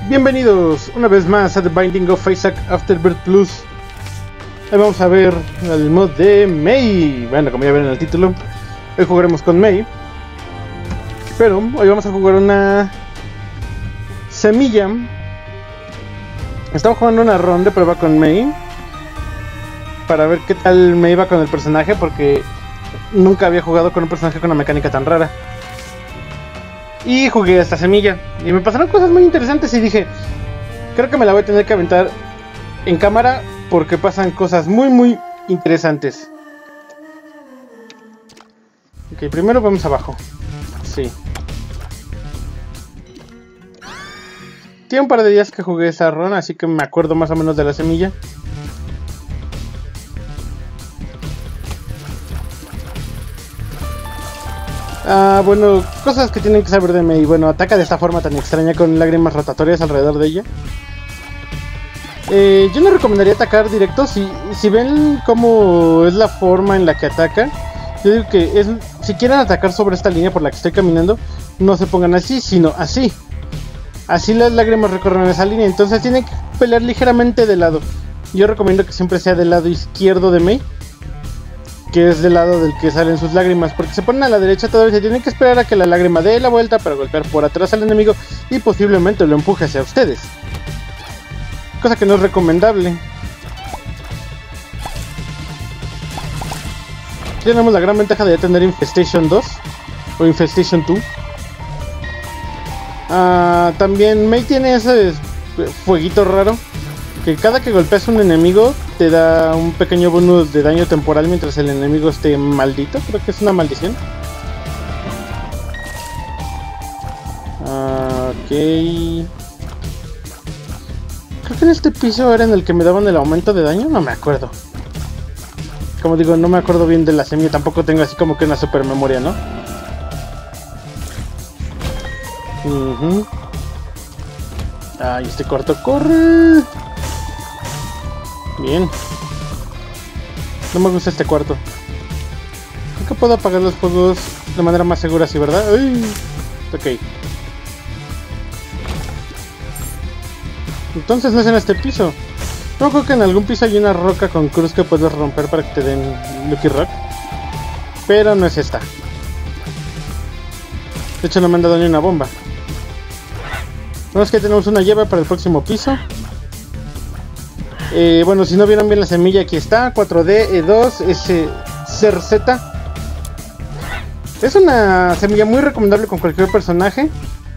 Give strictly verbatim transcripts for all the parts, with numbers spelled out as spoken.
Bienvenidos una vez más a The Binding of Isaac Afterbirth Plus. Hoy vamos a ver el mod de Mei. Bueno, como ya ven en el título, hoy jugaremos con Mei. Pero hoy vamos a jugar una semilla. Estamos jugando una ronda de prueba con Mei para ver qué tal me iba con el personaje, porque nunca había jugado con un personaje con una mecánica tan rara. Y jugué a esta semilla y me pasaron cosas muy interesantes y dije, creo que me la voy a tener que aventar en cámara porque pasan cosas muy muy interesantes. Ok, primero vamos abajo. Sí. Tiene un par de días que jugué esa run, así que me acuerdo más o menos de la semilla. Ah, bueno, cosas que tienen que saber de Mei. Bueno, ataca de esta forma tan extraña con lágrimas rotatorias alrededor de ella. Eh, yo no recomendaría atacar directo. Si, si ven cómo es la forma en la que ataca, yo digo que es, si quieren atacar sobre esta línea por la que estoy caminando, no se pongan así, sino así. Así las lágrimas recorren esa línea, entonces tienen que pelear ligeramente de lado. Yo recomiendo que siempre sea del lado izquierdo de Mei, que es del lado del que salen sus lágrimas, porque se ponen a la derecha todavía se tienen que esperar a que la lágrima dé la vuelta para golpear por atrás al enemigo y posiblemente lo empuje hacia ustedes, cosa que no es recomendable. Tenemos la gran ventaja de ya tener Infestation dos o Infestation dos. Ah, también Mei tiene ese fueguito raro que cada que golpeas a un enemigo te da un pequeño bonus de daño temporal mientras el enemigo esté maldito. Creo que es una maldición. Ah, ok. Creo que en este piso era en el que me daban el aumento de daño. No me acuerdo. Como digo, no me acuerdo bien de la semilla. Tampoco tengo así como que una super memoria, ¿no? Uh-huh. Ay, este cuarto corre. Bien. No me gusta este cuarto. Creo que puedo apagar los fuegos de manera más segura, ¿sí, verdad? Uy. Ok. Entonces no es en este piso. No creo que en algún piso hay una roca con cruz que puedes romper para que te den Lucky Rock. Pero no es esta. De hecho no me han dado ni una bomba. Vemos que tenemos una llave para el próximo piso. Eh, bueno, si no vieron bien la semilla, aquí está, cuatro D E dos S C R Z. Es una semilla muy recomendable con cualquier personaje,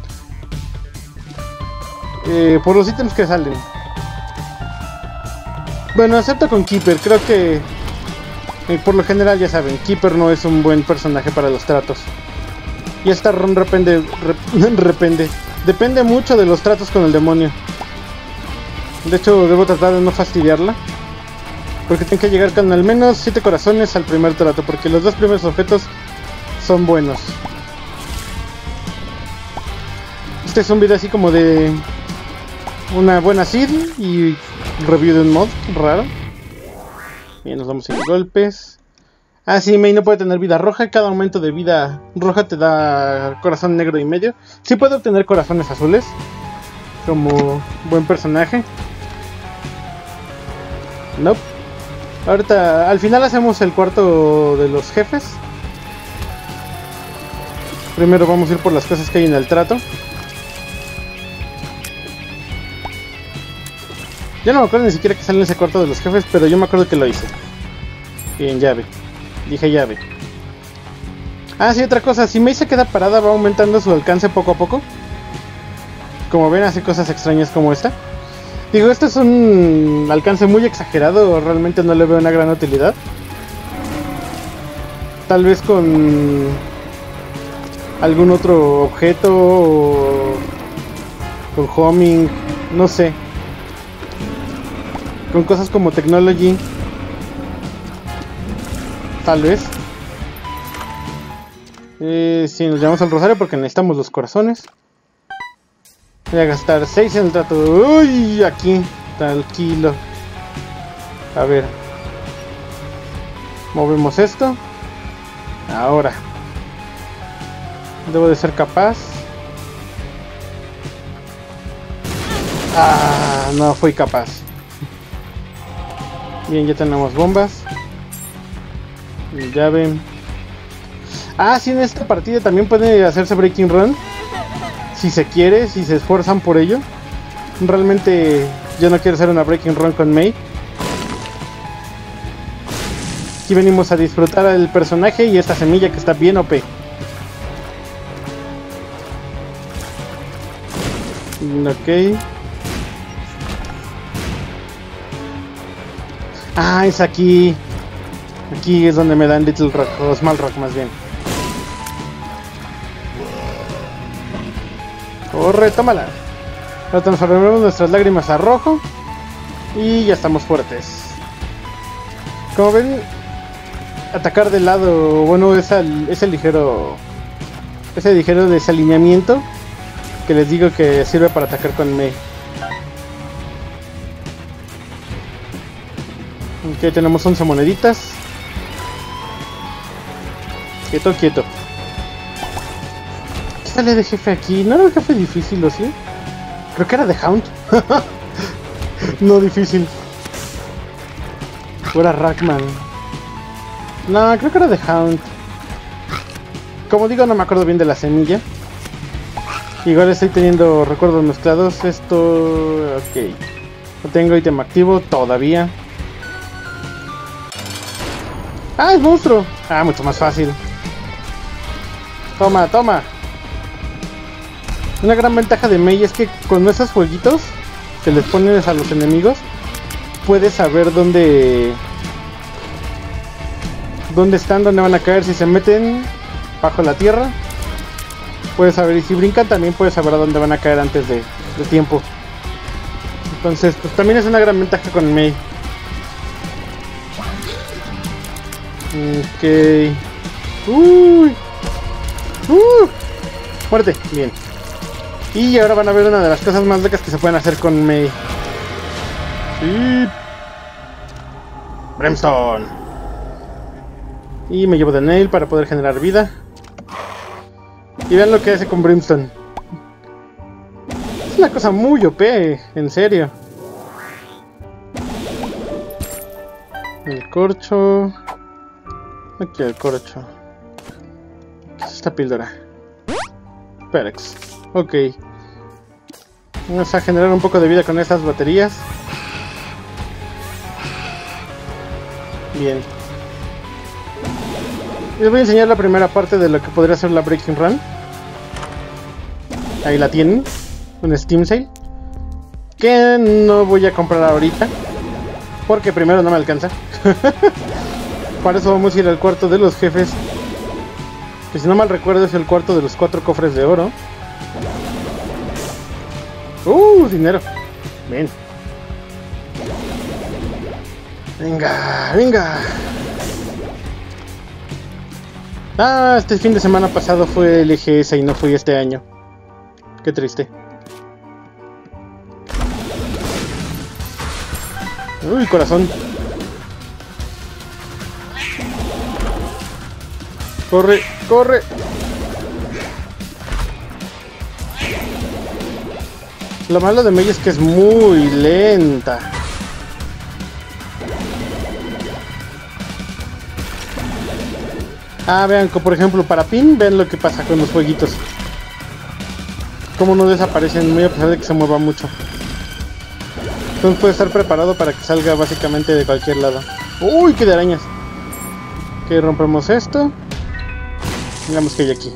eh, por los ítems que salen. Bueno, excepto con Keeper. Creo que eh, por lo general ya saben, Keeper no es un buen personaje para los tratos. Y esta run depende, depende, depende mucho de los tratos con el demonio. De hecho, debo tratar de no fastidiarla, porque tengo que llegar con al menos siete corazones al primer trato, porque los dos primeros objetos son buenos. Este es un video así como de una buena seed y review de un mod raro. Bien, nos vamos sin golpes. Ah, sí, Mei no puede tener vida roja. Cada aumento de vida roja te da corazón negro y medio. Sí puede obtener corazones azules, como buen personaje. Nope. Ahorita, al final hacemos el cuarto de los jefes. Primero vamos a ir por las cosas que hay en el trato. Yo no me acuerdo ni siquiera que sale en ese cuarto de los jefes, pero yo me acuerdo que lo hice. Bien, llave. Dije llave. Ah, sí, otra cosa. Si Mei se queda parada, va aumentando su alcance poco a poco. Como ven, hace cosas extrañas como esta. Digo, esto es un alcance muy exagerado, realmente no le veo una gran utilidad. Tal vez con algún otro objeto o con homing, no sé. Con cosas como technology, tal vez. Eh, si nos llevamos al rosario porque necesitamos los corazones. Voy a gastar seis en el trato. Uy, aquí, tranquilo. A ver. Movemos esto. Ahora. Debo de ser capaz Ah, no fui capaz. Bien, ya tenemos bombas. Llave. Ah, sí, en esta partida también puede hacerse Breaking Run. Si se quiere, si se esfuerzan por ello. Realmente yo no quiero hacer una Breaking Run con Mei. Aquí venimos a disfrutar al personaje y esta semilla que está bien O P. Ok. Ah, es aquí. Aquí es donde me dan Little Rock, o Small Rock más bien. Corre, tómala. Ahora transformamos nuestras lágrimas a rojo. Y ya estamos fuertes. Como ven, atacar de lado, bueno, ese, ese ligero ese ligero desalineamiento que les digo que sirve para atacar con Mei. Ok, tenemos once moneditas. Quieto, quieto. ¿Qué sale de jefe aquí? ¿No era un jefe difícil o sí? Creo que era de Hound. No difícil. O era Rackman. No, creo que era de Hound. Como digo, no me acuerdo bien de la semilla. Igual estoy teniendo recuerdos mezclados. Esto... ok. No tengo ítem activo todavía. ¡Ah, es monstruo! Ah, mucho más fácil. Toma, toma. Una gran ventaja de Mei es que con esos fueguitos que les pones a los enemigos, puedes saber dónde... dónde están, dónde van a caer. Si se meten bajo la tierra, puedes saber. Y si brincan, también puedes saber a dónde van a caer antes de, de tiempo. Entonces, pues también es una gran ventaja con Mei. Ok. Uy. Uh. Muerte. Bien. Y ahora van a ver una de las cosas más locas que se pueden hacer con Mei. Sí. Brimstone. Y me llevo de Nail para poder generar vida. Y vean lo que hace con Brimstone. Es una cosa muy O P, en serio. El corcho. Aquí el corcho. ¿Qué es esta píldora? Perex. Ok. Vamos a generar un poco de vida con estas baterías. Bien. Les voy a enseñar la primera parte de lo que podría ser la Breaking Run. Ahí la tienen. Un Steam Sale. Que no voy a comprar ahorita. Porque primero no me alcanza. Para eso vamos a ir al cuarto de los jefes. Que si no mal recuerdo es el cuarto de los cuatro cofres de oro. Uh, dinero. Ven. Venga, venga. Ah, este fin de semana pasado fue el E G S y no fui este año. Qué triste. Uy, corazón. Corre, corre. Lo malo de Mei es que es muy lenta. Ah, vean, por ejemplo, para Pin, vean lo que pasa con los fueguitos. Como no desaparecen muy a pesar de que se mueva mucho. Entonces puede estar preparado para que salga básicamente de cualquier lado. Uy, qué de arañas. Ok, rompemos esto. Veamos qué hay aquí.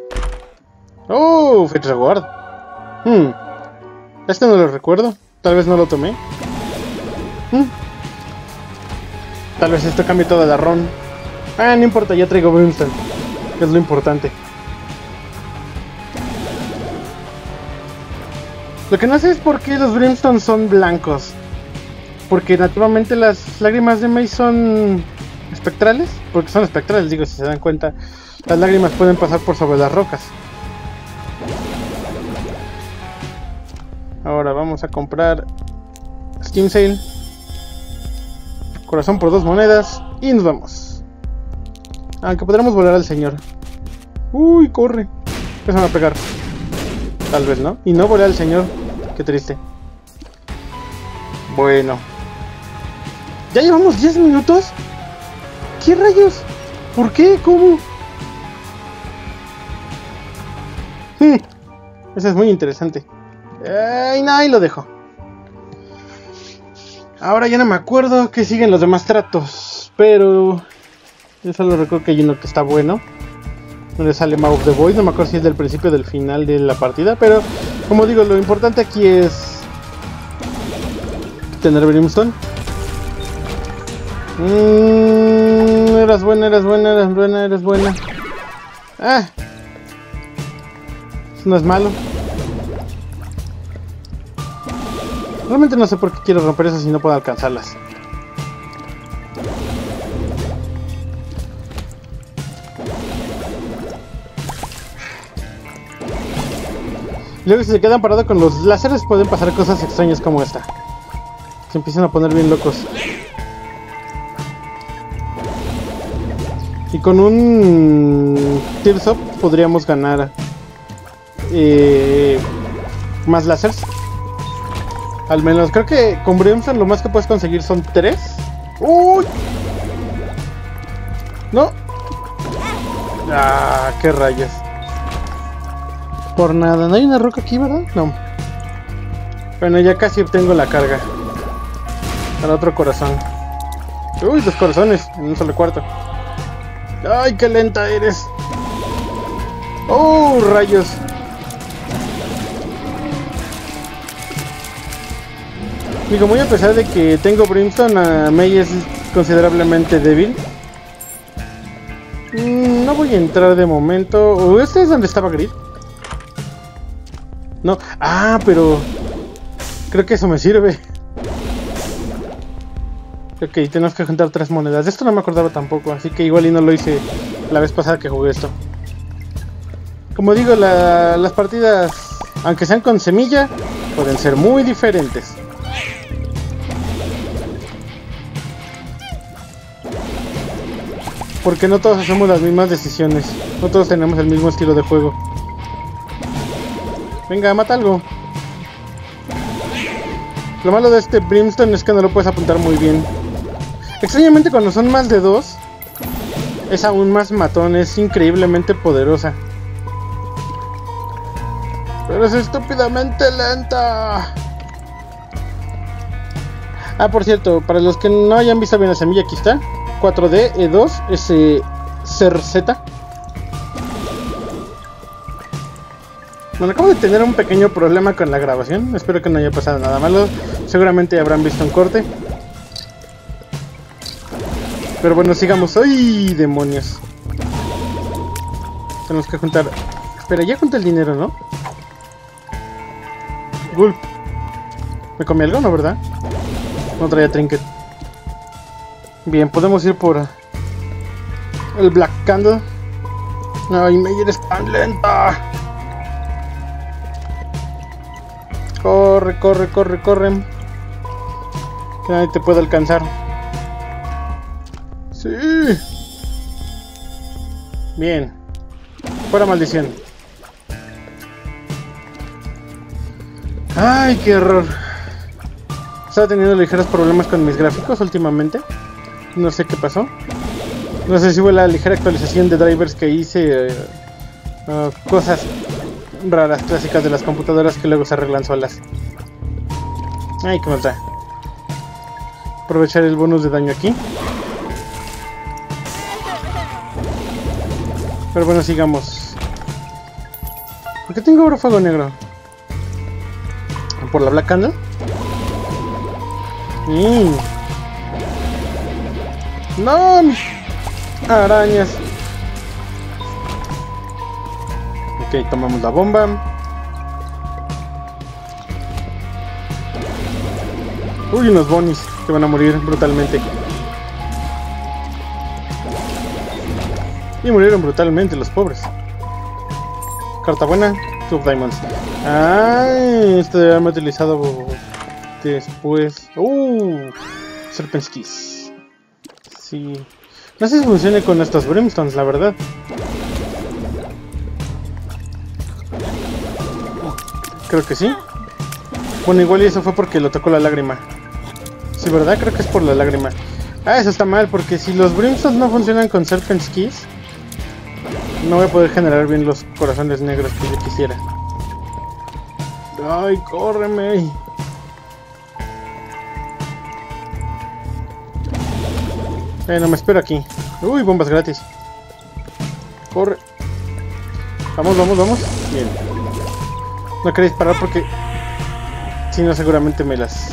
Oh, Fetch Reward. Hmm. Este no lo recuerdo. Tal vez no lo tomé. Hmm. Tal vez esto cambie toda la run. Ah, no importa, ya traigo Brimstone. Que es lo importante. Lo que no sé es por qué los Brimstone son blancos. Porque naturalmente las lágrimas de Mei son espectrales. Porque son espectrales, digo, si se dan cuenta. Las lágrimas pueden pasar por sobre las rocas. Ahora vamos a comprar Steam Sale. Corazón por dos monedas. Y nos vamos. Aunque podremos volar al señor. Uy, corre. Eso me va a pegar. Tal vez no. Y no volé al señor. Qué triste. Bueno. ¿Ya llevamos diez minutos? ¿Qué rayos? ¿Por qué? ¿Cómo? Hmm. Eso es muy interesante. Ay, no, ahí lo dejo. Ahora ya no me acuerdo que siguen los demás tratos. Pero yo solo recuerdo que hay uno que está bueno, donde sale Mouth the Void. No me acuerdo si es del principio o del final de la partida. Pero como digo, lo importante aquí es tener Brimstone. Mmm, eras buena, eras buena, eras buena, eras buena. Ah, eso no es malo. Realmente no sé por qué quiero romper eso si no puedo alcanzarlas. Luego si se quedan parados con los láseres pueden pasar cosas extrañas como esta. Se empiezan a poner bien locos. Y con un Tears Up podríamos ganar eh, más láseres. Al menos creo que con Brimstone lo más que puedes conseguir son tres. ¡Uy! No. Ah, qué rayos. Por nada, no hay una roca aquí, ¿verdad? No. Bueno, ya casi obtengo la carga. Para otro corazón. Uy, dos corazones en un solo cuarto. Ay, qué lenta eres. Oh, rayos. Digo, muy a pesar de que tengo Brimstone, a Mei es considerablemente débil. Mm, no voy a entrar de momento. ¿O este es donde estaba Grid? No. Ah, pero creo que eso me sirve. Ok, tenemos que juntar tres monedas. De esto no me acordaba tampoco, así que igual y no lo hice la vez pasada que jugué esto. Como digo, la, las partidas, aunque sean con semilla, pueden ser muy diferentes. Porque no todos hacemos las mismas decisiones. No todos tenemos el mismo estilo de juego. Venga, mata algo. Lo malo de este Brimstone es que no lo puedes apuntar muy bien. Extrañamente cuando son más de dos, es aún más matón, es increíblemente poderosa. Pero es estúpidamente lenta. Ah, por cierto, para los que no hayan visto bien la semilla, aquí está. cuatro D E dos S R Z. Bueno, acabo de tener un pequeño problema con la grabación. Espero que no haya pasado nada malo. Seguramente habrán visto un corte. Pero bueno, sigamos. ¡Ay, demonios! Tenemos que juntar... Espera, ya junté el dinero, ¿no? Gulp. ¿Me comí algo, no, verdad? No traía trinket. Bien, podemos ir por el Black Candle. Ay, Mei, eres tan lenta. Corre, corre, corre, corre. Que nadie te puede alcanzar. Sí. Bien. Fuera maldición. Ay, qué error. Estaba teniendo ligeros problemas con mis gráficos últimamente. No sé qué pasó. No sé si fue la ligera actualización de drivers que hice. Uh, uh, cosas raras, clásicas de las computadoras que luego se arreglan solas. Ay, qué maldad. Aprovechar el bonus de daño aquí. Pero bueno, sigamos. ¿Por qué tengo ahora fuego negro? ¿Por la Black Candle? Mm. ¡No! Arañas. Ok, tomamos la bomba. Uy, unos bonis que van a morir brutalmente. Y murieron brutalmente los pobres. Carta buena, two diamonds. Ah, esto debe haberme utilizado después. Uh, Serpent's Kiss. Sí. No sé si funcione con estos Brimstones, la verdad. Creo que sí. Bueno, igual y eso fue porque lo tocó la lágrima. Sí, ¿verdad? Creo que es por la lágrima. Ah, eso está mal, porque si los Brimstones no funcionan con Serpent's Keys, no voy a poder generar bien los corazones negros que yo quisiera. ¡Ay, córreme! Bueno, me espero aquí. ¡Uy, bombas gratis! ¡Corre! Vamos, vamos, vamos. Bien. No quería disparar porque... si no, seguramente me las...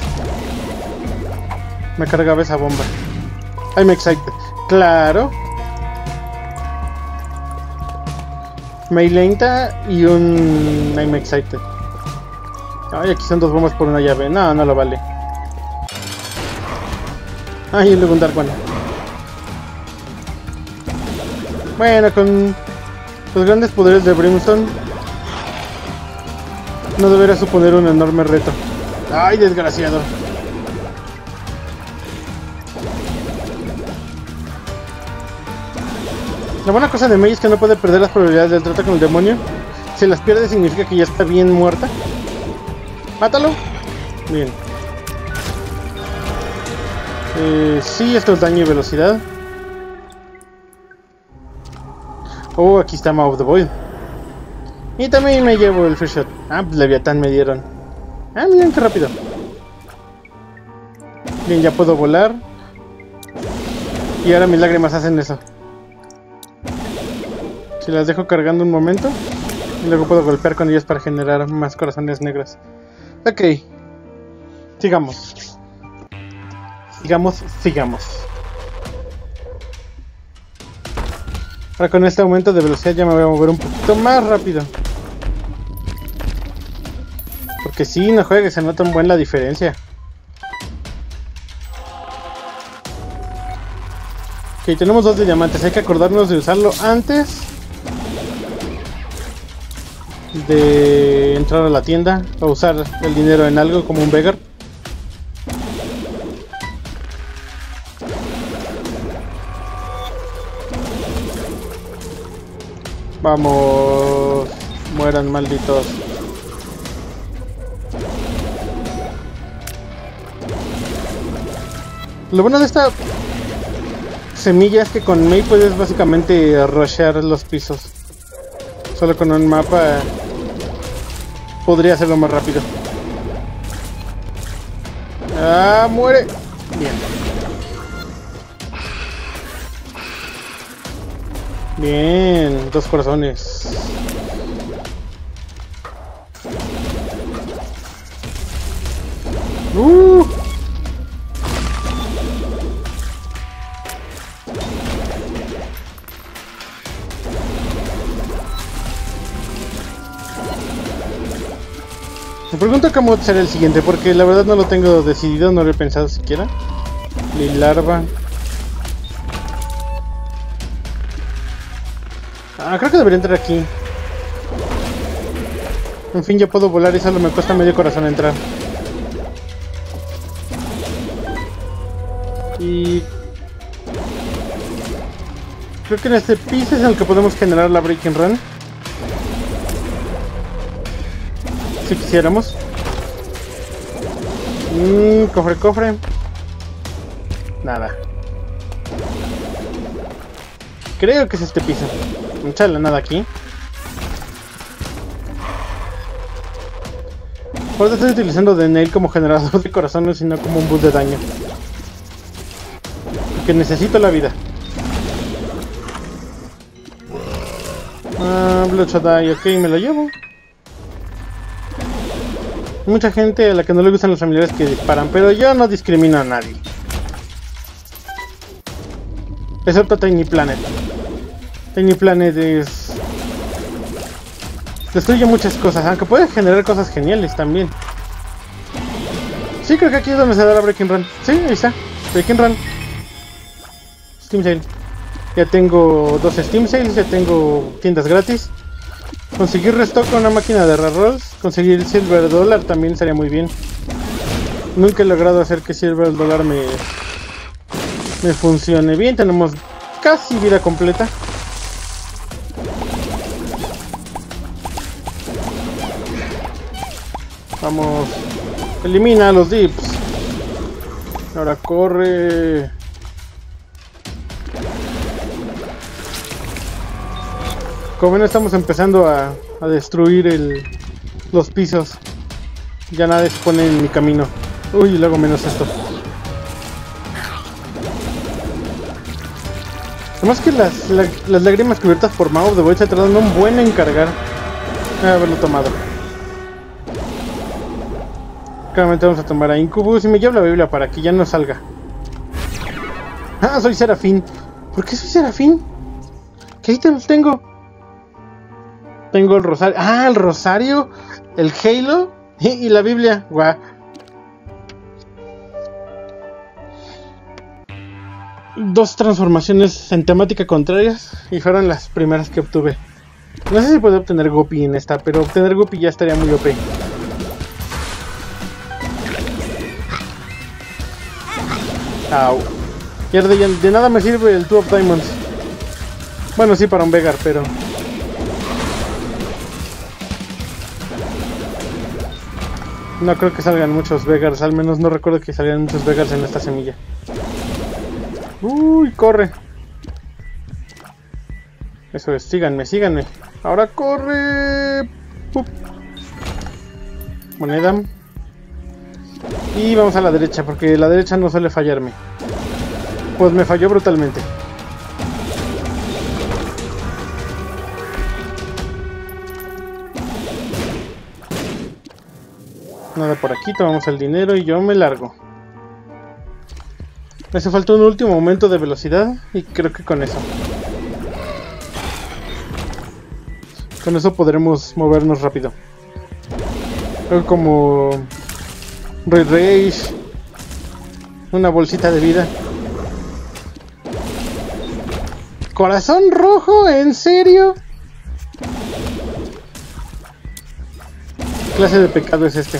me cargaba esa bomba. I'm excited. ¡Claro! Mei lenta y un... I'm excited. Ay, aquí son dos bombas por una llave. No, no lo vale. Ay, y luego un Dark One. Bueno, con los grandes poderes de Brimstone no debería suponer un enorme reto. ¡Ay, desgraciado! La buena cosa de Mei es que no puede perder las probabilidades del trato con el demonio. Si las pierde significa que ya está bien muerta. ¡Mátalo! Bien. Eh, sí, esto es daño y velocidad. Oh, aquí está Maw of the Void. Y también me llevo el Free Shot. Ah, pues Leviatán me dieron. Ah, miren qué rápido. Bien, ya puedo volar. Y ahora mis lágrimas hacen eso. Si las dejo cargando un momento, y luego puedo golpear con ellas para generar más corazones negros. Ok. Sigamos. Sigamos, sigamos. Ahora con este aumento de velocidad ya me voy a mover un poquito más rápido. Porque si no juegue, se nota un buen la diferencia. Ok, tenemos dos de diamantes. Hay que acordarnos de usarlo antes de entrar a la tienda o usar el dinero en algo como un beggar. Vamos, mueran malditos. Lo bueno de esta semilla es que con Mei puedes básicamente rushear los pisos. Solo con un mapa podría hacerlo más rápido. ¡Ah, muere! Bien. Bien, dos corazones. Uh. Me pregunto cómo será el siguiente, porque la verdad no lo tengo decidido, no lo he pensado siquiera. Mi larva. Ah, creo que debería entrar aquí. En fin, ya puedo volar y solo me cuesta medio corazón entrar. Y... creo que en este piso es en el que podemos generar la Breaking Run. Si quisiéramos. Mmm, cofre, cofre. Nada. Creo que es este piso. Chala, nada aquí. Ahora estoy utilizando de Nail como generador de corazones y no como un boost de daño. Porque necesito la vida. Ah, Bloodshot Eye, ok, me lo llevo. Mucha gente a la que no le gustan los familiares que disparan, pero yo no discrimino a nadie. Excepto Tiny Planet. Tiny Planet es... destruye muchas cosas, aunque puede generar cosas geniales también. Sí, creo que aquí es donde se da la Breaking Run. Sí, ahí está. Breaking Run. Steam Sale. Ya tengo dos Steam Sales, ya tengo tiendas gratis. Conseguir restock con una máquina de rerolls. Conseguir Silver Dollar también estaría muy bien. Nunca he logrado hacer que Silver Dollar me, me funcione bien. Tenemos casi vida completa. Vamos. Elimina a los dips. Ahora corre. Como ven, estamos empezando a, a destruir el, los pisos. Ya nadie se pone en mi camino. Uy, y luego menos esto. Además que las, la, las lágrimas cubiertas por Mago de Void se tardan un buen en cargar. Voy a haberlo tomado. Claramente vamos a tomar a Incubus y me llevo la Biblia para que ya no salga. Ah, soy Serafín. ¿Por qué soy Serafín? ¿Qué ítems tengo? Tengo el rosario. Ah, el rosario, el Halo y, y la Biblia. Guau. Dos transformaciones en temática contrarias y fueron las primeras que obtuve. No sé si puedo obtener Guppy en esta, pero obtener Guppy ya estaría muy O P. Au. Y de, de nada me sirve el Two of Diamonds. Bueno, sí, para un Vegar, pero... no creo que salgan muchos Vegars, al menos no recuerdo que salgan muchos Vegars en esta semilla. Uy, corre. Eso es, síganme, síganme. Ahora corre. Pup. Moneda. Y vamos a la derecha, porque la derecha no suele fallarme. Pues me falló brutalmente. Nada por aquí, tomamos el dinero y yo me largo. Me hace falta un último momento de velocidad y creo que con eso. Con eso podremos movernos rápido. Creo como... Red Rage. Una bolsita de vida. ¿Corazón rojo? ¿En serio? ¿Qué clase de pecado es este?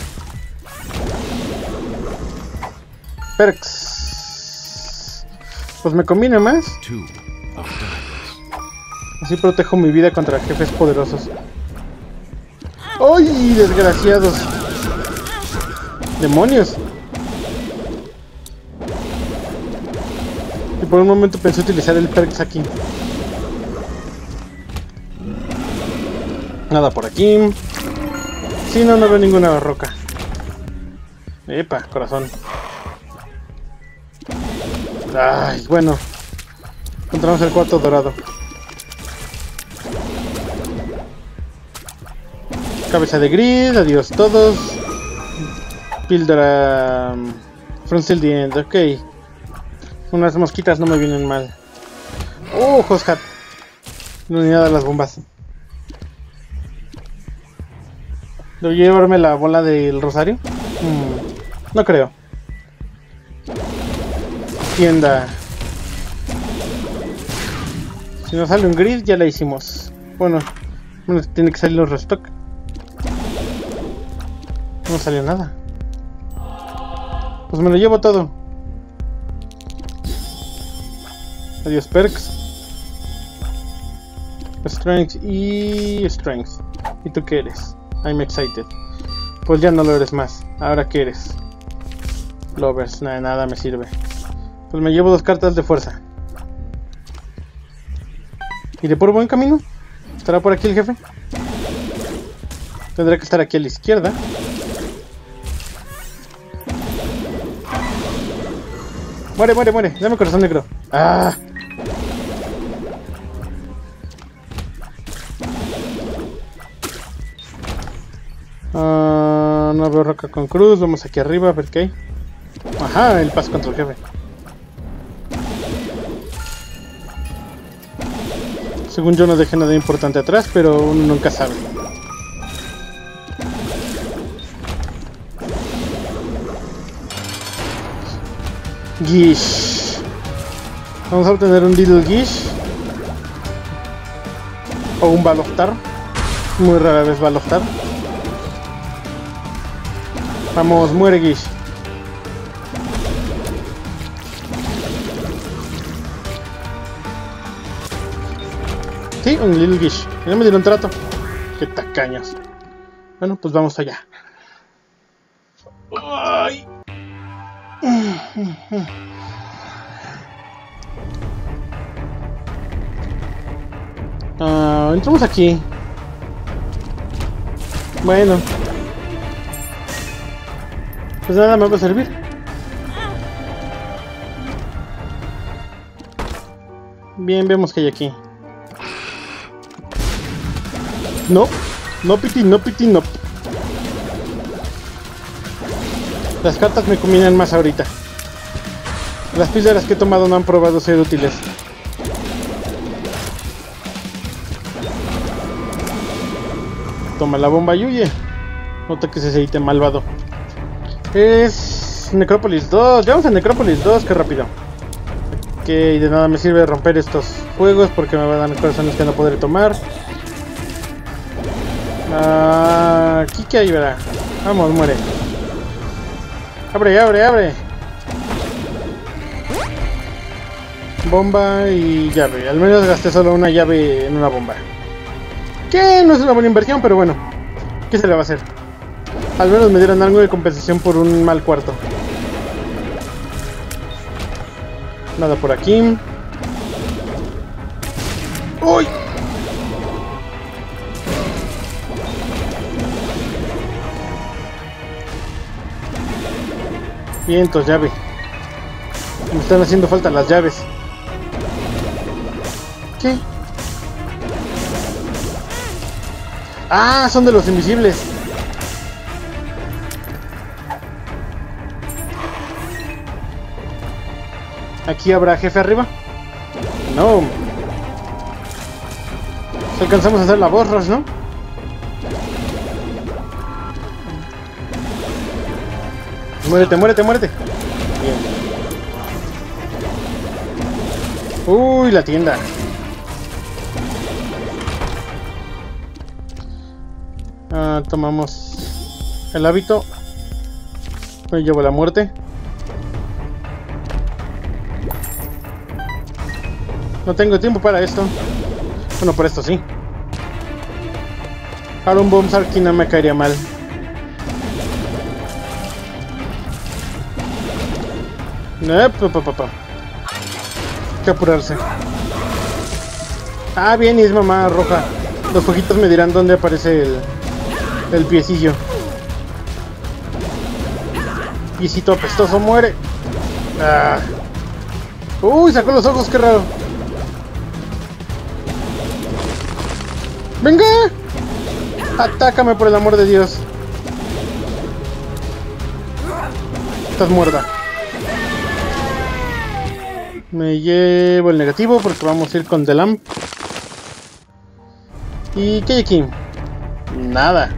Perks. Pues me conviene más. Así protejo mi vida contra jefes poderosos. ¡Ay, desgraciados! ¡Demonios! Y por un momento pensé utilizar el perks aquí. Nada por aquí. Sí, no, no veo ninguna roca. Epa, corazón. Ay, bueno. Encontramos el cuarto dorado. Cabeza de grid, adiós todos. Píldora. From till the end, ok. Unas mosquitas no me vienen mal. Oh, Hoshat. No ni nada de las bombas. ¿Debo llevarme la bola del rosario? Hmm, no creo. Tienda. Si no sale un grid, ya la hicimos. Bueno, bueno, tiene que salir los restock. No salió nada. Pues me lo llevo todo. Adiós perks. Strength y Strength. ¿Y tú qué eres? I'm excited. Pues ya no lo eres más. ¿Ahora qué eres? Lovers. Nada, nada me sirve. Pues me llevo dos cartas de fuerza. ¿Iré por buen camino? ¿Estará por aquí el jefe? Tendrá que estar aquí a la izquierda. Muere, muere, muere. Dame corazón negro. ¡Ah! Uh, no veo roca con cruz. Vamos aquí arriba a ver qué hay. Ajá, el paso contra el jefe. Según yo no dejé nada importante atrás, pero uno nunca sabe. Gish. Vamos a obtener un Little Gish. O un Baloftar. Muy rara vez Baloftar. Vamos, muere Gish. Sí, un Little Gish. Ya me dieron trato. Qué tacaños. Bueno, pues vamos allá. Ay. Uh, entramos aquí. Bueno. Pues nada me va a servir. Bien, vemos que hay aquí. No, no piti, no piti, no. Las cartas me combinan más ahorita. Las píldoras que he tomado no han probado ser útiles. Toma la bomba y huye. Nota que ese ítem malvado. Es Necrópolis dos. Ya vamos a Necrópolis dos, qué rápido. Ok, de nada me sirve romper estos juegos porque me van a dar corazones que no podré tomar. Ah, aquí que hay, verá. Vamos, muere. Abre, abre, abre. Bomba y llave. Al menos gasté solo una llave en una bomba. Que no es una buena inversión, pero bueno. ¿Qué se le va a hacer? Al menos me dieron algo de compensación por un mal cuarto. Nada por aquí. ¡Uy! Vientos, llave. Me están haciendo falta las llaves. ¿Qué? Ah, son de los invisibles. ¿Aquí habrá jefe arriba? No. Si alcanzamos a hacer la boss rush, ¿no? Muérete, muérete, muérete. Bien. Uy, la tienda. Ah, tomamos el hábito. Me llevo la muerte. No tengo tiempo para esto. Bueno, para esto sí. Ahora un Bomb Sarky no me caería mal. Eh, pa, pa, pa, pa. Hay que apurarse. Ah, bien, y es mamá roja. Los poquitos me dirán dónde aparece el, el piecillo. Piecito apestoso, muere. Ah. Uy, sacó los ojos, qué raro. ¡Venga! ¡Atácame por el amor de Dios! Estás muerta. Me llevo el negativo porque vamos a ir con The Lamp. ¿Y qué hay aquí? Nada.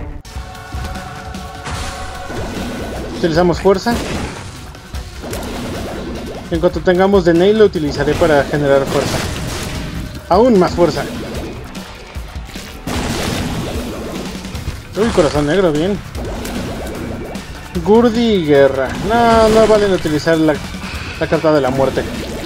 Utilizamos fuerza. En cuanto tengamos The Nail lo utilizaré para generar fuerza. Aún más fuerza. Uy, corazón negro, bien. Gurdi y guerra. No, no valen utilizar la, la carta de la muerte.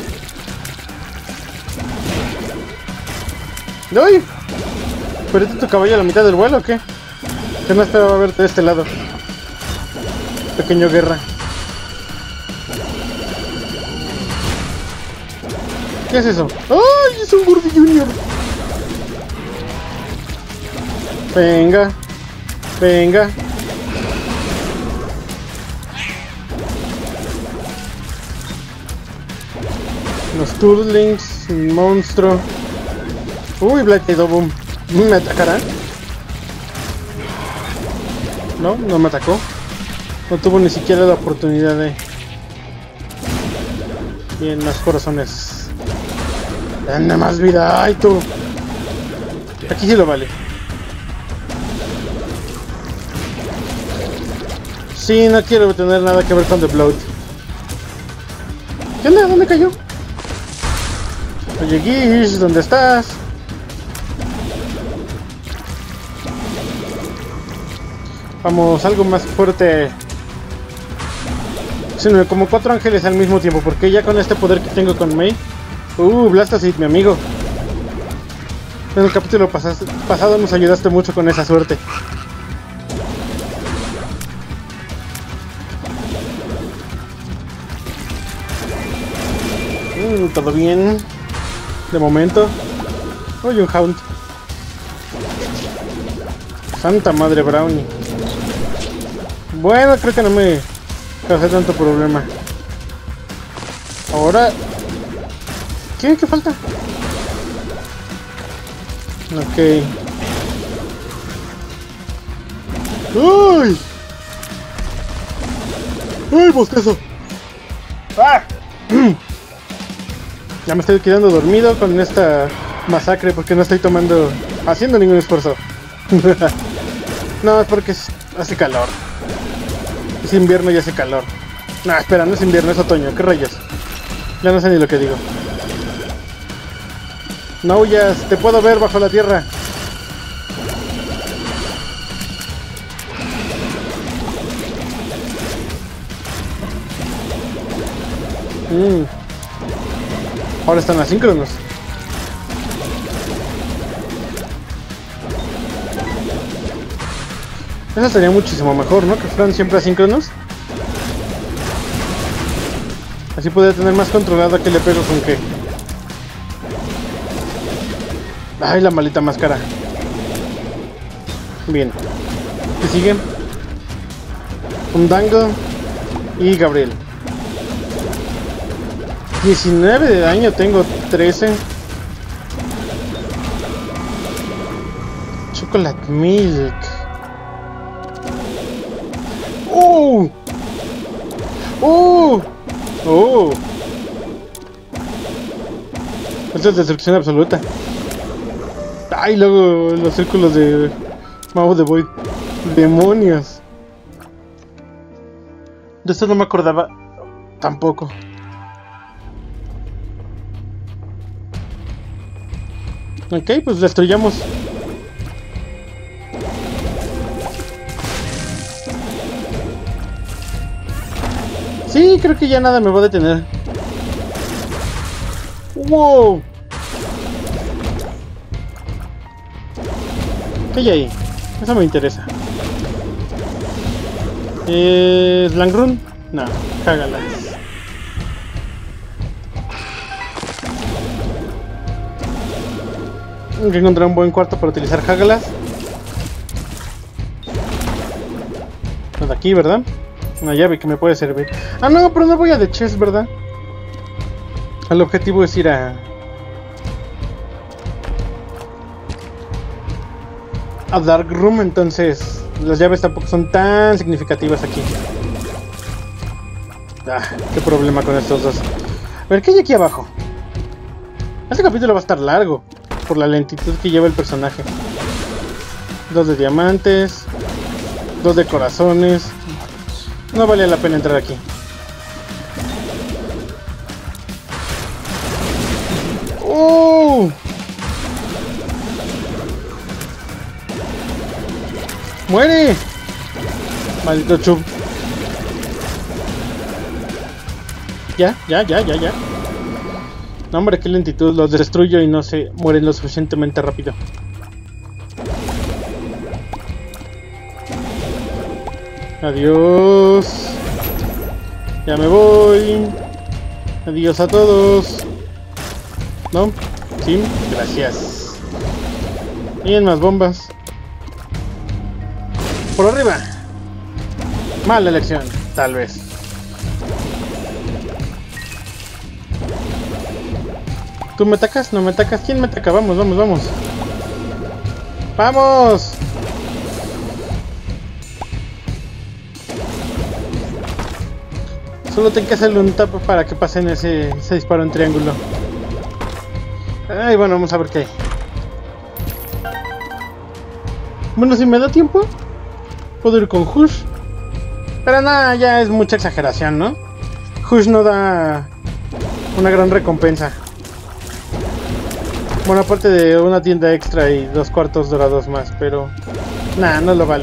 ¡Uy! ¿Perdiste tu caballo a la mitad del vuelo o qué? Que no esperaba verte de este lado. Pequeño guerra. ¿Qué es eso? ¡Ay! Es un Gurdi Junior. Venga. Venga. Los Turtlings, un monstruo. Uy, Black Widow Boom. ¿Me atacará? No, no me atacó. No tuvo ni siquiera la oportunidad de... Bien, más corazones. Dame más vida. ¡Ay, tú! Aquí sí lo vale. Sí, no quiero tener nada que ver con The Blood. ¿Qué onda? ¿Dónde cayó? Oye, Gish, ¿dónde estás? Vamos, algo más fuerte. Sí, como cuatro ángeles al mismo tiempo, porque ya con este poder que tengo con Mei. Uh, Blastocyst, mi amigo. En el capítulo pasas, pasado nos ayudaste mucho con esa suerte. Mm, todo bien. De momento. Oye, un Hound. Santa madre Brownie. Bueno, creo que no me causé tanto problema. Ahora... ¿Qué? ¿Qué falta? Ok. ¡Uy! ¡Uy, bostezo! ¡Ah! Ya me estoy quedando dormido con esta masacre porque no estoy tomando... haciendo ningún esfuerzo. No, es porque es, hace calor. Es invierno y hace calor. No, espera, no es invierno, es otoño. ¿Qué rayos? Ya no sé ni lo que digo. No huyas, te puedo ver bajo la tierra. Mm. Ahora están asíncronos. Eso sería muchísimo mejor, ¿no? Que fueran siempre asíncronos. Así podría tener más controlado a qué le pego con qué. Ay, la maldita máscara. Bien. ¿Qué sigue? Un Dango y Gabriel. diecinueve de daño, tengo trece. Chocolate Milk. ¡Uh! ¡Uh! ¡Uh! Esto es destrucción absoluta. ¡Ay! Luego los círculos de Mago de Void. ¡Demonios! De esto no me acordaba tampoco. Ok, pues destruyamos. Sí, creo que ya nada me va a detener. ¡Wow! ¿Qué hay ahí? Eso me interesa. ¿Es Langrun? No, cágalas. Hay que encontrar un buen cuarto para utilizar Hagalas. Pues de aquí, ¿verdad? Una llave que me puede servir. Ah, no, pero no voy a The Chest, ¿verdad? El objetivo es ir a... a Dark Room, entonces las llaves tampoco son tan significativas aquí. Ah, qué problema con estos dos. A ver, ¿qué hay aquí abajo? Este capítulo va a estar largo por la lentitud que lleva el personaje. Dos de diamantes, dos de corazones. No vale la pena entrar aquí. ¡Oh! ¡Muere! Maldito Chub. Ya, ya, ya, ya, ya. No, hombre, qué lentitud. Los destruyo y no se mueren lo suficientemente rápido. Adiós. Ya me voy. Adiós a todos. ¿No? Sí, gracias. Bien, más bombas. Por arriba. Mala elección, tal vez. ¿Tú me atacas? ¿No me atacas? ¿Quién me ataca? Vamos, vamos, vamos. ¡Vamos! Solo tengo que hacerle un tap para que pasen ese, ese disparo en triángulo. Ay, bueno, vamos a ver qué hay. Bueno, si me da tiempo, puedo ir con Hush. Pero nada, ya es mucha exageración, ¿no? Hush no da una gran recompensa. Bueno, aparte de una tienda extra y dos cuartos dorados más, pero... nada, no lo vale.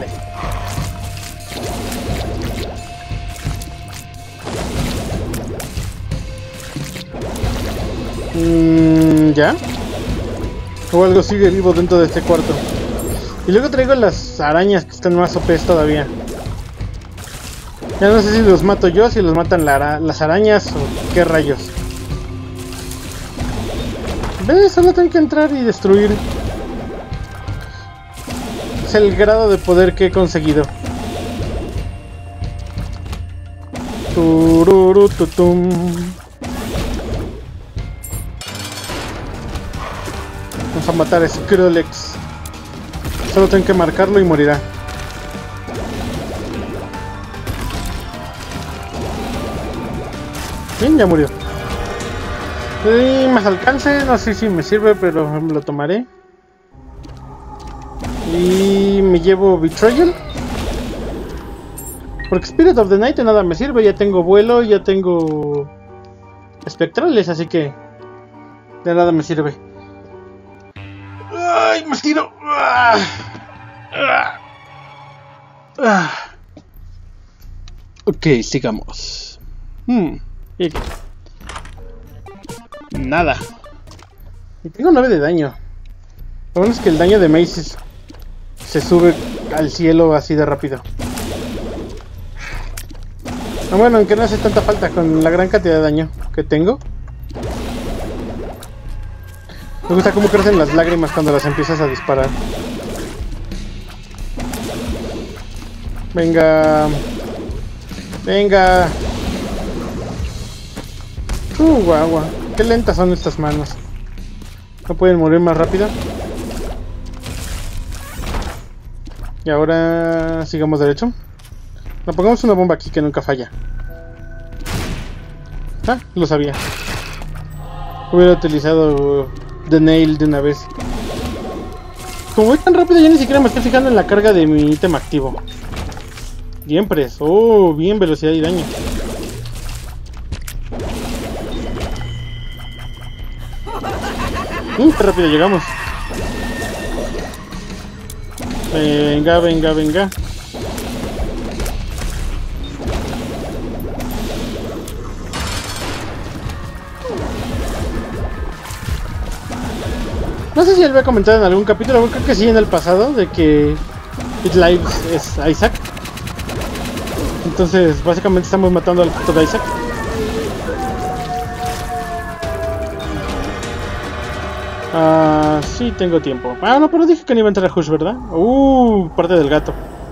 Mm, ¿ya? O algo sigue vivo dentro de este cuarto. Y luego traigo las arañas que están más O P todavía. Ya no sé si los mato yo, si los matan la ara las arañas o qué rayos. ¿Ves? Solo tengo que entrar y destruir. Es el grado de poder que he conseguido. Tururututum. Vamos a matar a Skrillex. Solo tengo que marcarlo y morirá. Bien, ya murió. Y más alcance, no sé si me sirve, pero lo tomaré. Y me llevo Betrayal. Porque Spirit of the Night de nada me sirve, ya tengo vuelo, ya tengo espectrales, así que de nada me sirve. ¡Ay, me tiro! ¡Ah! ¡Ah! ¡Ah! Ok, sigamos. Hmm, ¿y qué? Nada. Y tengo nueve de daño. Lo bueno es que el daño de Mace se sube al cielo así de rápido. Ah, bueno, aunque no hace tanta falta con la gran cantidad de daño que tengo. Me gusta cómo crecen las lágrimas cuando las empiezas a disparar. Venga. Venga. Uh, guagua. Qué lentas son estas manos. ¿No pueden morir más rápido? Y ahora sigamos derecho. No, pongamos una bomba aquí que nunca falla. Ah, lo sabía. Hubiera utilizado The Nail de una vez. Como voy tan rápido ya ni siquiera me estoy fijando en la carga de mi ítem activo. Bien pres. Oh, bien velocidad y daño. Uh, qué rápido llegamos. Venga, venga, venga. No sé si él había comentado en algún capítulo, creo que sí en el pasado, de que It Lives es Isaac. Entonces, básicamente estamos matando al puto de Isaac. Ah, sí, tengo tiempo. Ah, no, pero dije que no iba a entrar a Hush, ¿verdad? Uh, parte del gato.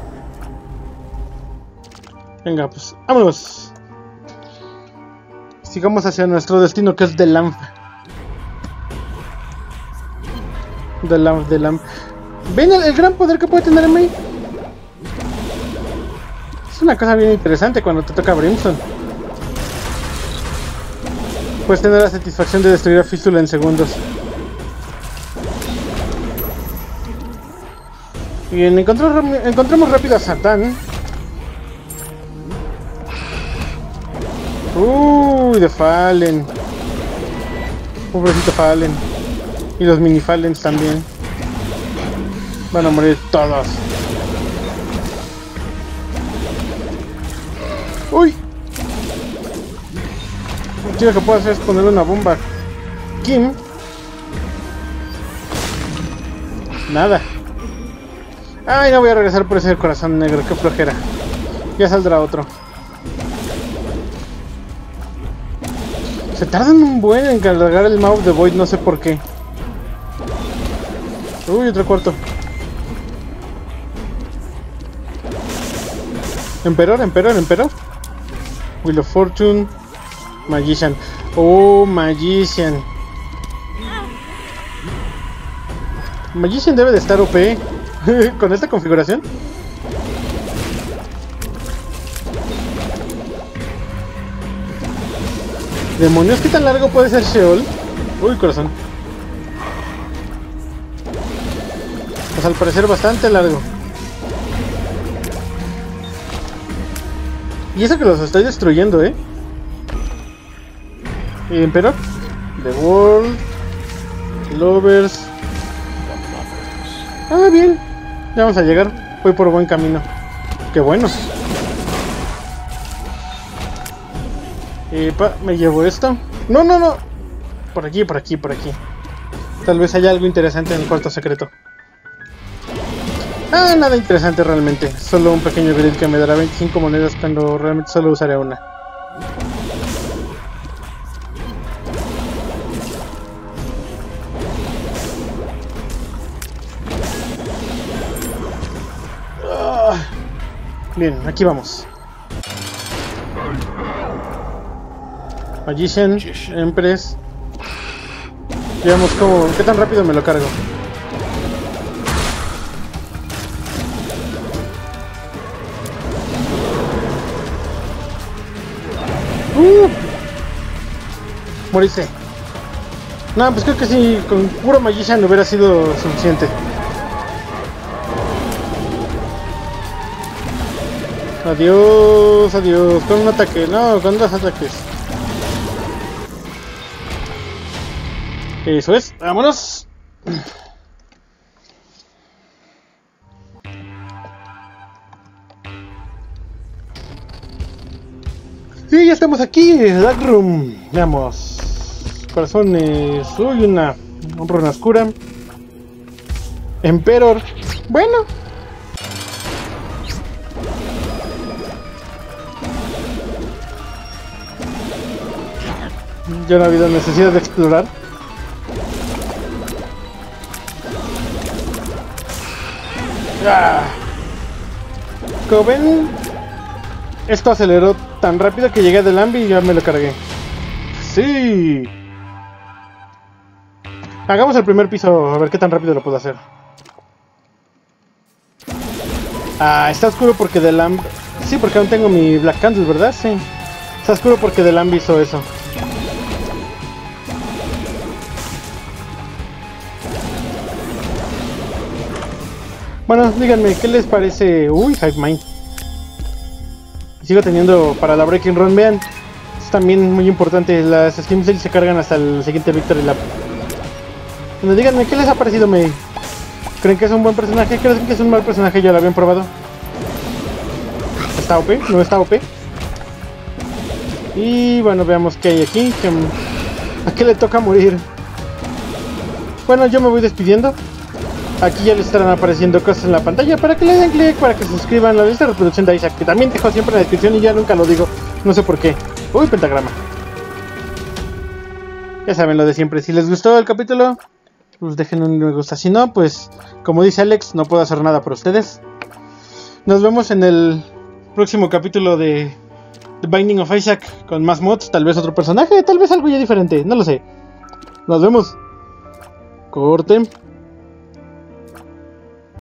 Venga, pues, vámonos. Sigamos hacia nuestro destino, que es The Lamp. The Lamp, The Lamp. ¿Ven el, el gran poder que puede tener Mei? Es una cosa bien interesante cuando te toca Brimstone. Puedes tener la satisfacción de destruir a Fistula en segundos. Bien, encontramos rápido a Satán. Uy, de Fallen. Pobrecito Fallen. Y los mini Fallens también. Van a morir todos. Uy. Lo que puedo hacer es ponerle una bomba. Kim. Nada. Ay, no voy a regresar por ese corazón negro, qué flojera. Ya saldrá otro. Se tardan un buen en cargar el Maw of the Void, no sé por qué. Uy, otro cuarto. Emperor, Emperor, Emperor. Wheel of Fortune. Magician. Oh, Magician. Magician debe de estar O P. Con esta configuración. Demonios, ¿qué tan largo puede ser Sheol? Uy, corazón. Pues al parecer bastante largo. Y eso que los estoy destruyendo, ¿eh? ¿Y Emperor? The World. Lovers. Ah, bien. Ya vamos a llegar. Voy por buen camino. Qué bueno. Epa, me llevo esto. No, no, no. Por aquí, por aquí, por aquí. Tal vez haya algo interesante en el cuarto secreto. Ah, nada interesante realmente. Solo un pequeño grid que me dará veinticinco monedas cuando realmente solo usaré una. Bien, aquí vamos. Magician, Empress. Veamos cómo, qué tan rápido me lo cargo. Uh, moriste. No, pues creo que sí, con puro Magician hubiera sido suficiente. Adiós, adiós. Con un ataque, no, con dos ataques. Eso es, vámonos. Sí, ya estamos aquí, Dark Room. Veamos. Corazones. Uy, una, una runa oscura. Emperor. Bueno. Ya no ha habido necesidad de explorar. Ah. Como ven, esto aceleró tan rápido que llegué del Ambi y ya me lo cargué. Sí. Hagamos el primer piso, a ver qué tan rápido lo puedo hacer. Ah, está oscuro porque del Ambi... Sí, porque aún tengo mi Black Candle, ¿verdad? Sí. Está oscuro porque del Ambi hizo eso. Bueno, díganme, ¿qué les parece? Uy, Hive Mind. Sigo teniendo para la Breaking Run, vean. Es también muy importante. Las Skim Sales se cargan hasta el siguiente Victory Lap. Bueno, díganme, ¿qué les ha parecido Mei? ¿Creen que es un buen personaje? ¿Creen que es un mal personaje? ¿Ya lo habían probado? ¿Está O P? ¿No está O P? Y bueno, veamos qué hay aquí. Que... ¿A qué le toca morir? Bueno, yo me voy despidiendo. Aquí ya les estarán apareciendo cosas en la pantalla para que le den clic, para que se suscriban a la lista de reproducción de Isaac, que también dejo siempre en la descripción y ya nunca lo digo, no sé por qué. Uy, pentagrama. Ya saben lo de siempre, si les gustó el capítulo, pues dejen un me gusta, si no, pues como dice Alex, no puedo hacer nada por ustedes. Nos vemos en el próximo capítulo de The Binding of Isaac con más mods, tal vez otro personaje, tal vez algo ya diferente, no lo sé. Nos vemos. Corte.